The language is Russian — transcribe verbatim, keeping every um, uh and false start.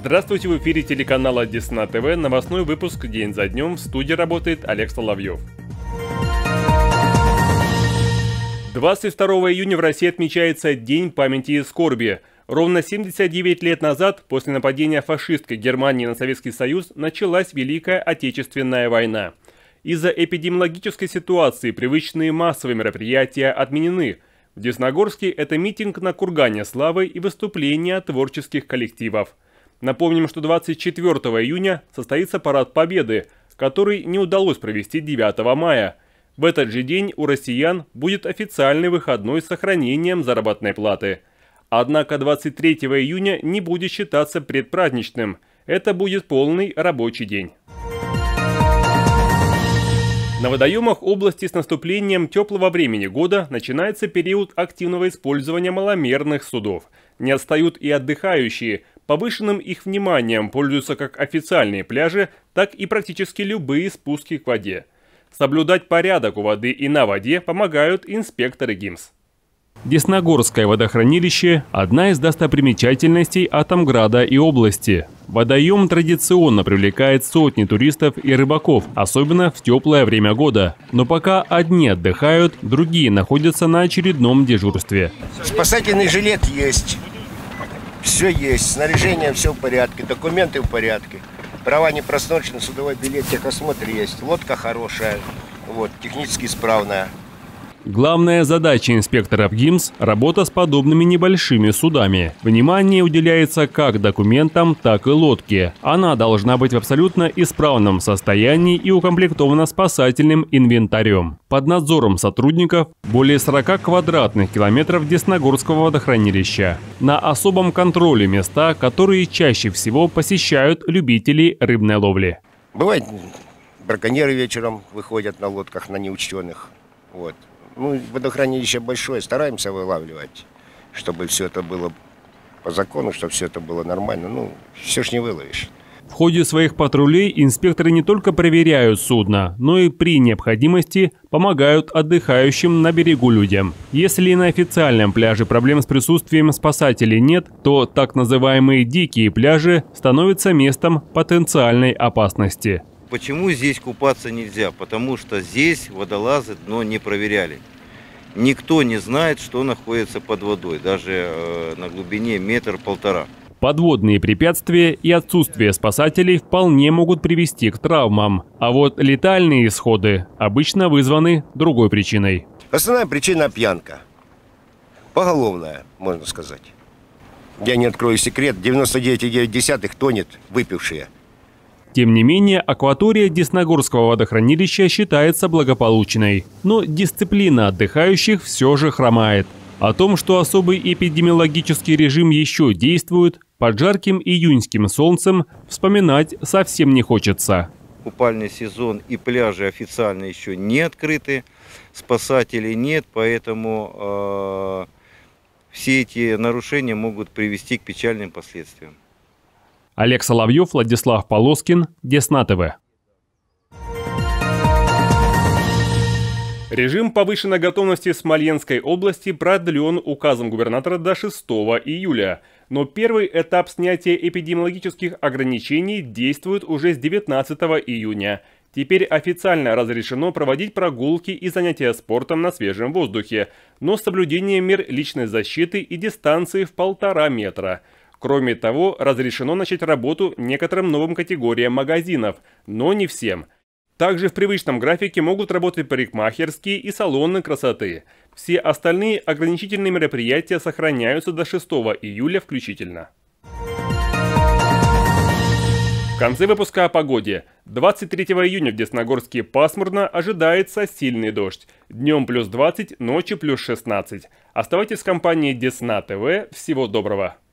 Здравствуйте, в эфире телеканала Десна ТВ, новостной выпуск «День за днем», в студии работает Олег Соловьев. двадцать второго июня в России отмечается День памяти и скорби. Ровно семьдесят девять лет назад, после нападения фашистской Германии на Советский Союз, началась Великая Отечественная война. Из-за эпидемиологической ситуации привычные массовые мероприятия отменены. В Десногорске это митинг на Кургане Славы и выступления творческих коллективов. Напомним, что двадцать четвёртого июня состоится Парад Победы, который не удалось провести девятого мая. В этот же день у россиян будет официальный выходной с сохранением заработной платы. Однако двадцать третьего июня не будет считаться предпраздничным. Это будет полный рабочий день. На водоемах области с наступлением теплого времени года начинается период активного использования маломерных судов. Не отстают и отдыхающие. Повышенным их вниманием пользуются как официальные пляжи, так и практически любые спуски к воде. Соблюдать порядок у воды и на воде помогают инспекторы ГИМС. Десногорское водохранилище – одна из достопримечательностей Атомграда и области. Водоем традиционно привлекает сотни туристов и рыбаков, особенно в теплое время года. Но пока одни отдыхают, другие находятся на очередном дежурстве. Спасательный жилет есть, все есть, снаряжение все в порядке, документы в порядке. Права непросроченные, судовой билет, техосмотр есть, лодка хорошая, вот, технически исправная. Главная задача инспекторов ГИМС – работа с подобными небольшими судами. Внимание уделяется как документам, так и лодке. Она должна быть в абсолютно исправном состоянии и укомплектована спасательным инвентарем. Под надзором сотрудников более сорока квадратных километров Десногорского водохранилища. На особом контроле места, которые чаще всего посещают любители рыбной ловли. Бывает, браконьеры вечером выходят на лодках, на неучтенных. Вот. Ну, водохранилище большое, стараемся вылавливать, чтобы все это было по закону, чтобы все это было нормально. Ну, все ж не выловишь. В ходе своих патрулей инспекторы не только проверяют судно, но и при необходимости помогают отдыхающим на берегу людям. Если на официальном пляже проблем с присутствием спасателей нет, то так называемые дикие пляжи становятся местом потенциальной опасности. Почему здесь купаться нельзя? Потому что здесь водолазы дно не проверяли. Никто не знает, что находится под водой, даже э, на глубине метр-полтора. Подводные препятствия и отсутствие спасателей вполне могут привести к травмам. А вот летальные исходы обычно вызваны другой причиной. Основная причина – пьянка. Поголовная, можно сказать. Я не открою секрет, девяносто девять и девять десятых тонет выпившие. Тем не менее, акватория Десногорского водохранилища считается благополучной. Но дисциплина отдыхающих все же хромает. О том, что особый эпидемиологический режим еще действует, под жарким июньским солнцем вспоминать совсем не хочется. Купальный сезон и пляжи официально еще не открыты, спасателей нет, поэтому э, все эти нарушения могут привести к печальным последствиям. Олег Соловьев, Владислав Полоскин, Десна ТВ. Режим повышенной готовности в Смоленской области продлен указом губернатора до шестого июля. Но первый этап снятия эпидемиологических ограничений действует уже с девятнадцатого июня. Теперь официально разрешено проводить прогулки и занятия спортом на свежем воздухе, но с соблюдением мер личной защиты и дистанции в полтора метра. Кроме того, разрешено начать работу некоторым новым категориям магазинов, но не всем. Также в привычном графике могут работать парикмахерские и салоны красоты. Все остальные ограничительные мероприятия сохраняются до шестого июля включительно. В конце выпуска о погоде. двадцать третьего июня в Десногорске пасмурно, ожидается сильный дождь. Днем плюс двадцать, ночью плюс шестнадцать. Оставайтесь в компании Десна ТВ. Всего доброго.